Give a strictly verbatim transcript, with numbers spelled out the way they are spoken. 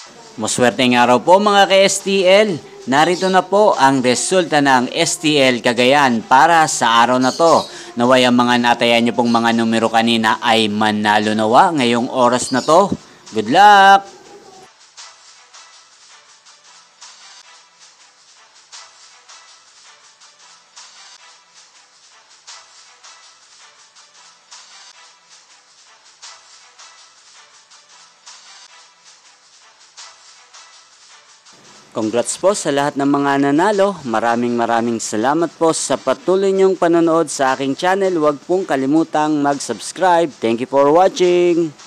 Maswerteng araw po mga ka-S T L. Narito na po ang resulta ng S T L Cagayan para sa araw na to. Naway ang mga natayan nyo pong mga numero kanina ay manalo nawa ngayong oras na to. Good luck! Congrats po sa lahat ng mga nanalo. Maraming maraming salamat po sa patuloy niyong panonood sa aking channel. Huwag pong kalimutang mag-subscribe. Thank you for watching.